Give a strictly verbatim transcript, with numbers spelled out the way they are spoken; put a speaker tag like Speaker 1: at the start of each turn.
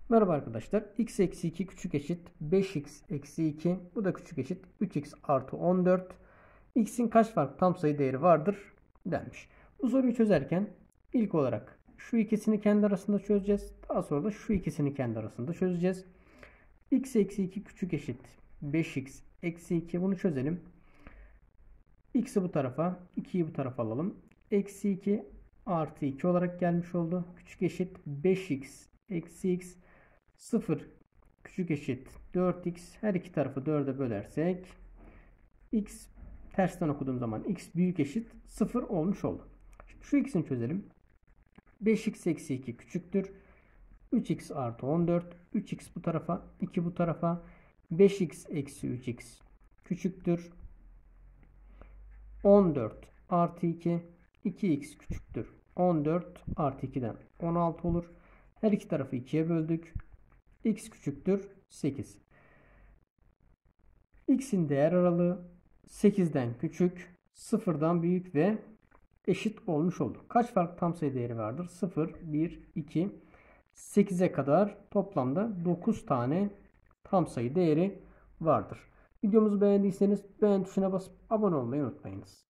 Speaker 1: Merhaba arkadaşlar. X eksi iki küçük eşit beş x eksi iki. Bu da küçük eşit üç x artı on dört. X'in kaç farklı tam sayı değeri vardır denmiş. Bu soruyu çözerken ilk olarak şu ikisini kendi arasında çözeceğiz. Daha sonra da şu ikisini kendi arasında çözeceğiz. X eksi iki küçük eşit beş x eksi iki. Bunu çözelim. X'i bu tarafa, ikiyi bu tarafa alalım. Eksi iki artı iki olarak gelmiş oldu. Küçük eşit beş x eksi x. sıfır küçük eşit dört x. Her iki tarafı dörde bölersek x tersten okuduğum zaman x büyük eşit sıfır olmuş oldu. Şimdi şu ikisini çözelim. beş x eksi iki küçüktür üç x artı on dört. üç x bu tarafa, iki bu tarafa. beş x eksi üç x küçüktür on dört artı iki. iki x küçüktür on dört artı iki'den on altı olur. Her iki tarafı ikiye böldük. X küçüktür sekiz. X'in değer aralığı sekizden küçük, sıfırdan büyük ve eşit olmuş oldu. Kaç farklı tam sayı değeri vardır? sıfır, bir, iki, sekize kadar toplamda dokuz tane tam sayı değeri vardır. Videomuzu beğendiyseniz beğen tuşuna basıp abone olmayı unutmayınız.